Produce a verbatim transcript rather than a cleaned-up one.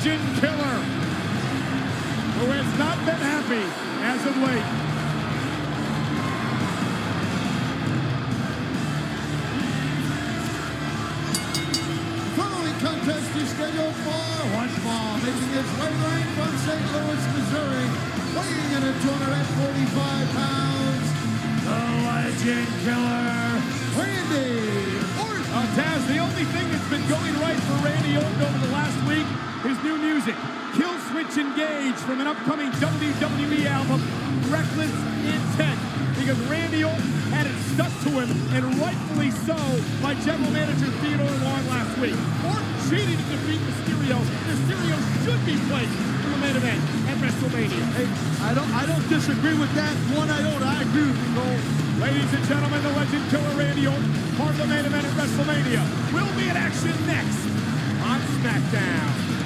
Legend Killer, who has not been happy as of late. Following contest is scheduled for one fall, making his way right from Saint Louis, Missouri, weighing in at two hundred forty-five pounds, the Legend Killer, Randy Orton. Uh, Taz, the only thing that's been going right for Randy Orton over the last week is new music. Kill Switch Engage from an upcoming W W E album, Reckless Intent. Because Randy Orton had it stuck to him, and rightfully so, by General Manager Theodore Long last week. Orton cheated to defeat Mysterio. Mysterio should be placed in the main event at WrestleMania. Hey, I don't, I don't disagree with that one iota. I agree with you, Cole. Ladies and gentlemen, the Legend Killer Randy Orton, part of the main event at WrestleMania, will be in action next on SmackDown.